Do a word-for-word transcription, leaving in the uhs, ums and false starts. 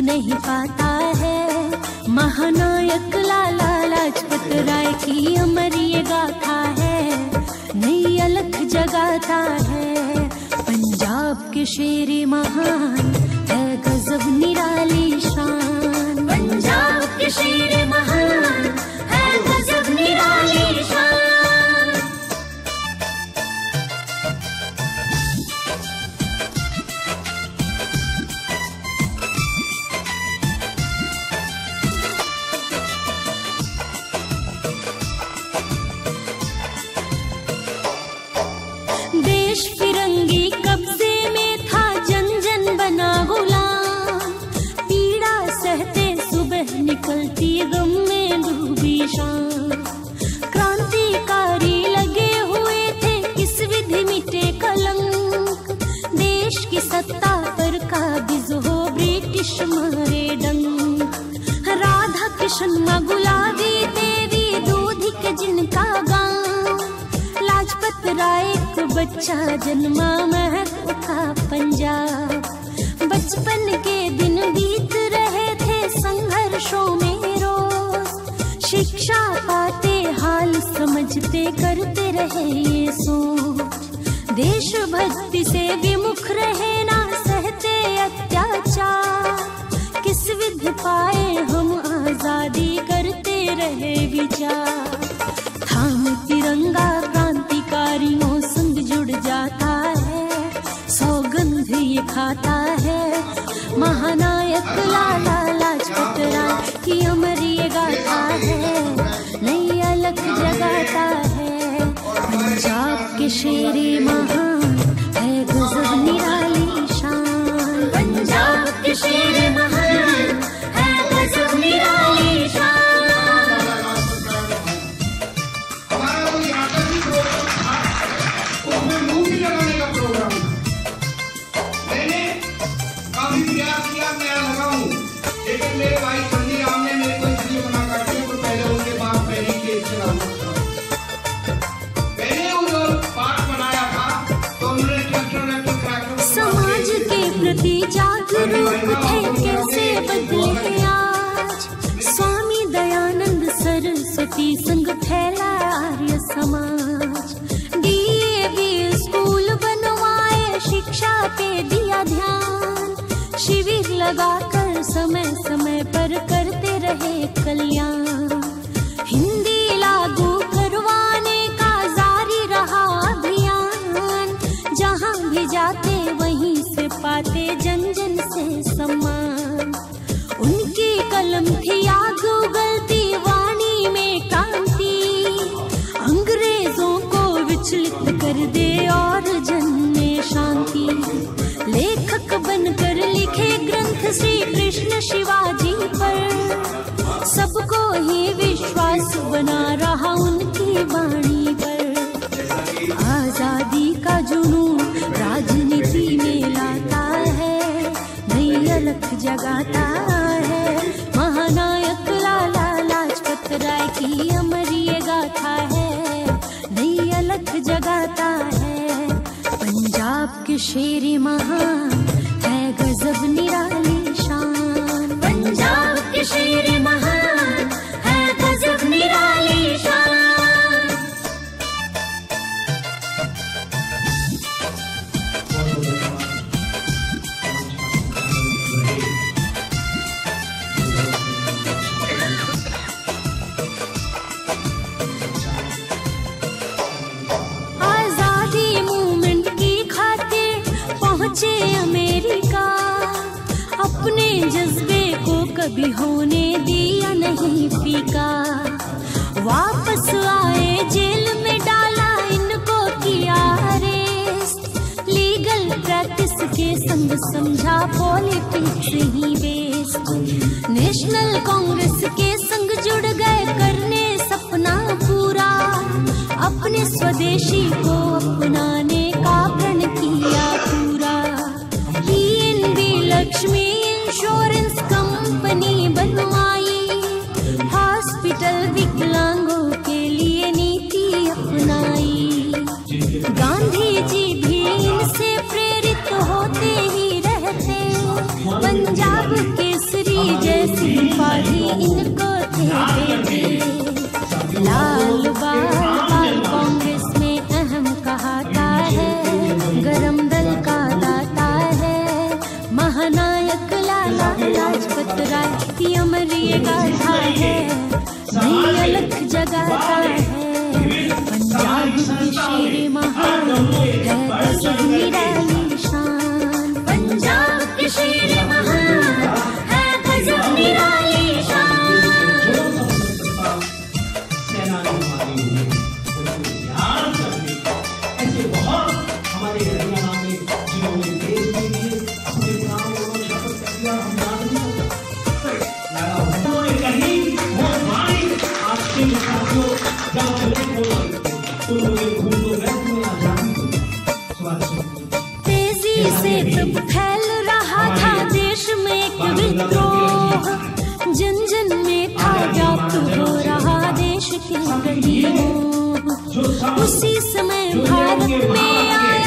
नहीं पाता है। महानायक लाला लाजपत राय की अमर ये गाथा है, नई अलख जगाता है। पंजाब के शेर महान है गजब निराली शान, पंजाब के शेर महान है गजब निराली शान। देश फिरंगी कब्जे में था, जन जन बना गुलाम। पीड़ा सहते सुबह निकलती गम में डूबी शाम। क्रांतिकारी लगे हुए थे किस विधि मिटे कलंक। देश की सत्ता पर काबिज हो ब्रिटिश मारे डंक। राधा किशन माँ गुलाबी देवी दूध के जिनका गाँव। लाजपत राय को बच्चा जन्मा महक उठा पंजाब। बचपन के दिन बीत रहे थे संघर्षों में रोज। शिक्षा पाते हाल समझते करते रहे ये सोच। देशभक्ति से विमुख रहे ना सहते अत्याचार। किस विधि पाए हम आजादी करते रहे विचार। थाम तिरंगा क्रांतिकारियों संग जुड़ जाता है, सौगंध ये खाता है। महानायक लाला लाजपत राय की अमर ये गाथा है, नई अलख जगाता है। पंजाब के शेर महान है गजब निराली शान, पंजाब के शेर महान है गजब निराली शान। लेकिन मेरे भाई संजय राम ने मेरे को इसलिए मना कर दिया तो पहले उनके बाप पहले के चलाना था। मैंने वो पाठ बनाया था तो उन्होंने ट्रैक्टर ट्रैक्टर ट्रैक्टर समाज के प्रति जागरूक थे कैसे बदले आज। स्वामी दयानंद सरस्वती संग फैला आर्य समाज। डीएवी स्कूल बनवाए, शिक्षा पे दिया ध्यान। शिविर लगाकर समय समय पर करते रहे कल्याण। हिंदी लागू करवाने का जारी रहा अभियान। जहां भी जाते वहीं से पाते जन जन से सम्मान। उनकी कलम थी आग उगलती वाणी में क्रांति। अंग्रेजों को विचलित कर दे और जन में शांति। लेखक बनकर लिखे ग्रंथ श्री कृष्ण शिवाजी पर। सबको ही विश्वास बना रहा उनकी वाणी पर। आजादी का जुनून राजनीति में लाता है, नई अलख जगाता है। महानायक लाला लाजपत राय की अमर ये गाथा है, नई अलख जगाता है। पंजाब के शेर महान है गजब निराली शान, पंजाब के शेर महान है गजब निराली शान। आजादी मूवमेंट की खातिर पहुंचे अमेरिका। अपने जज्बे को कभी होने दिया नहीं फीका। वापस आए जेल में डाला इनको किया अरेस्ट। लीगल प्रैक्टिस के संग समझा पॉलिटिक्स ही बेस्ट। नेशनल कांग्रेस के संग जुड़ गए करने सपना पूरा। अपने स्वदेशी को अपनाने का प्रण किया पूरा। पीएनबी लक्ष्मी इंश्योरेंस कंपनी बनवाई। हॉस्पिटल विकलांगों के लिए नीति अपनाई। गांधी जी भी इनसे प्रेरित होते ही रहते। पंजाब केसरी राय की अमर ये गाथा है, नई अलख जगाता है। पंजाब की शेर महान है गजब निराली शान, पंजाब की शेर महान है गजब निराली शान। तेजी से तब फैल रहा था देश में एक विद्रोह, जन जन में था व्याप्त हो रहा देश के प्रति मोह। उसी समय भारत में आया